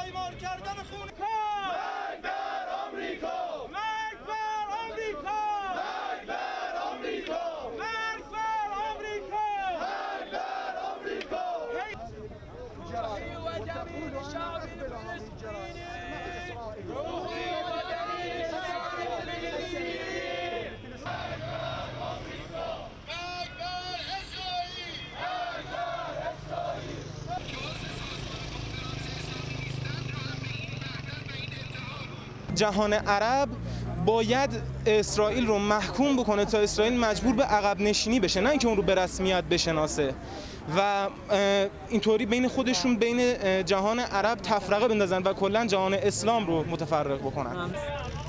پایمال کردن خون مرگ بر آمریکا، مرگ بر آمریکا، مرگ بر آمریکا، مرگ بر آمریکا، مرگ بر آمریکا. روحی و جمیل شعب فلسطینی، روحی و جمیل شعب فلسطینی. مرگ بر آمریکا، مرگ بر اسرائیل، مرگ بر اسرائیل. جهان عرب باید اسرائیل رو محکوم بکنه تا اسرائیل مجبور به عقب نشینی بشه، نه اینکه اون رو به رسمیت بشناسه و اینطوری بین خودشون بین جهان عرب تفرقه بندازن و کلا جهان اسلام رو متفرق بکنن.